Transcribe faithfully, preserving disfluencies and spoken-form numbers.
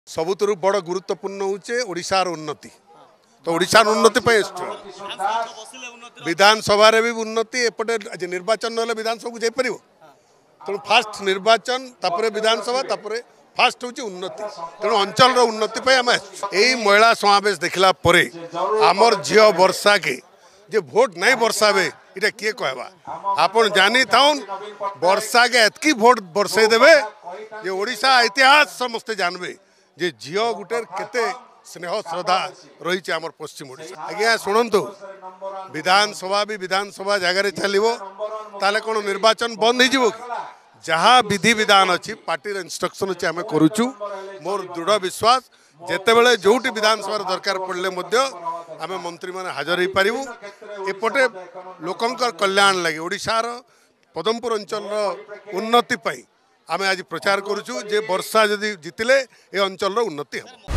सबुतु बड़ गुरुत्वपूर्ण होचे ओडिशार उन्नति। तो ओडिशार उन्नति पे विधानसभा रे भी उन्नति एपटे आज निर्वाचन ना विधानसभा को जाई परिबो। तेणु फास्ट निर्वाचन तापरे विधानसभा तापरे फास्ट होची उन्नति। तेणु अंचल रो उन्नति पे आम एई महिला समावेश देखला परे आमर झियो वर्षा के जे भोट नहीं बरसाबे इटा किए कहबा। आपन जानी थाउन वर्षा के एतकी भोट बरसे देबे जे ओडिशा इतिहास समस्त जानबे जे झियो गुटेर केते स्नेह श्रद्धा रही आमर पश्चिम ओडिशा। आज्ञा शुणु विधानसभा भी विधानसभा जगह चलो ताले कौन निर्वाचन बंद हो जहाँ विधि विधान अच्छी पार्टी इंस्ट्रक्शन अच्छे आम करुचु। मोर दृढ़ विश्वास जिते बड़े जो विधानसभा दरकार पड़े आम मंत्री मैंने हाजर हो पारू। एपटे लोकंकर कल्याण लगे ओडिशार पदमपुर अंचल उन्नति आम आज प्रचार करुचु जे वर्षा जदि जितिले ए अंचल उन्नति हम।